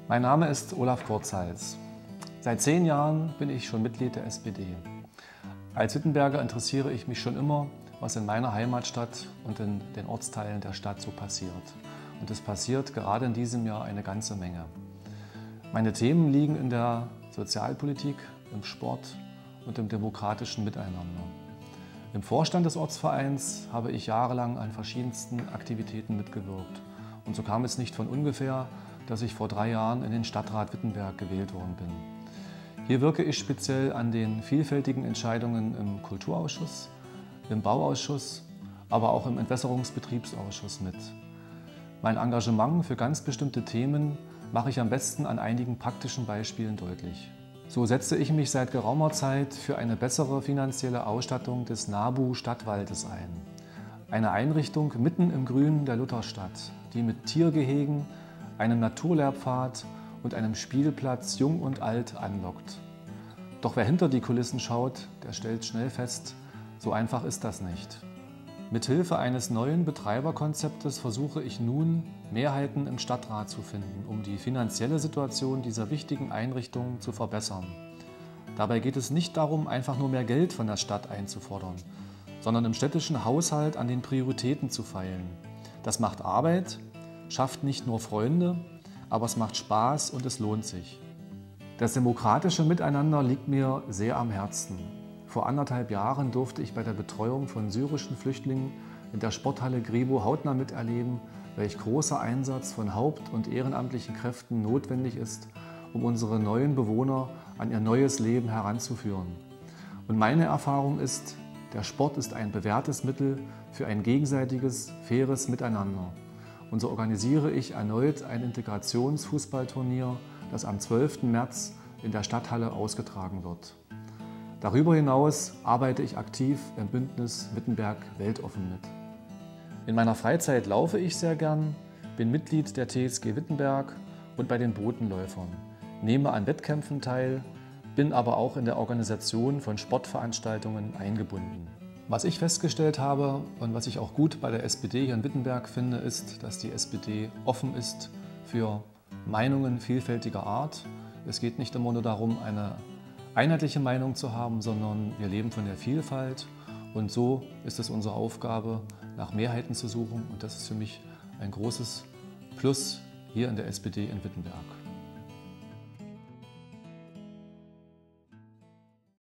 Mein Name ist Olaf Kurzhals. Seit 10 Jahren bin ich schon Mitglied der SPD. Als Wittenberger interessiere ich mich schon immer, was in meiner Heimatstadt und in den Ortsteilen der Stadt so passiert. Und es passiert gerade in diesem Jahr eine ganze Menge. Meine Themen liegen in der Sozialpolitik, im Sport und im demokratischen Miteinander. Im Vorstand des Ortsvereins habe ich jahrelang an verschiedensten Aktivitäten mitgewirkt. Und so kam es nicht von ungefähr, dass ich vor 3 Jahren in den Stadtrat Wittenberg gewählt worden bin. Hier wirke ich speziell an den vielfältigen Entscheidungen im Kulturausschuss, im Bauausschuss, aber auch im Entwässerungsbetriebsausschuss mit. Mein Engagement für ganz bestimmte Themen mache ich am besten an einigen praktischen Beispielen deutlich. So setze ich mich seit geraumer Zeit für eine bessere finanzielle Ausstattung des NABU-Stadtwaldes ein. Eine Einrichtung mitten im Grün der Lutherstadt, die mit Tiergehegen, einem Naturlehrpfad und einem Spielplatz jung und alt anlockt. Doch wer hinter die Kulissen schaut, der stellt schnell fest, so einfach ist das nicht. Mithilfe eines neuen Betreiberkonzeptes versuche ich nun, Mehrheiten im Stadtrat zu finden, um die finanzielle Situation dieser wichtigen Einrichtungen zu verbessern. Dabei geht es nicht darum, einfach nur mehr Geld von der Stadt einzufordern, sondern im städtischen Haushalt an den Prioritäten zu feilen. Das macht Arbeit, schafft nicht nur Freunde, aber es macht Spaß und es lohnt sich. Das demokratische Miteinander liegt mir sehr am Herzen. Vor 1,5 Jahren durfte ich bei der Betreuung von syrischen Flüchtlingen in der Sporthalle Grebo hautnah miterleben, welch großer Einsatz von haupt- und ehrenamtlichen Kräften notwendig ist, um unsere neuen Bewohner an ihr neues Leben heranzuführen. Und meine Erfahrung ist, der Sport ist ein bewährtes Mittel für ein gegenseitiges, faires Miteinander. Und so organisiere ich erneut ein Integrationsfußballturnier, das am 12. März in der Stadthalle ausgetragen wird. Darüber hinaus arbeite ich aktiv im Bündnis Wittenberg weltoffen mit. In meiner Freizeit laufe ich sehr gern, bin Mitglied der TSG Wittenberg und bei den Botenläufern, nehme an Wettkämpfen teil, bin aber auch in der Organisation von Sportveranstaltungen eingebunden. Was ich festgestellt habe und was ich auch gut bei der SPD hier in Wittenberg finde, ist, dass die SPD offen ist für Meinungen vielfältiger Art. Es geht nicht immer nur darum, eine einheitliche Meinung zu haben, sondern wir leben von der Vielfalt. Und so ist es unsere Aufgabe, nach Mehrheiten zu suchen. Und das ist für mich ein großes Plus hier in der SPD in Wittenberg.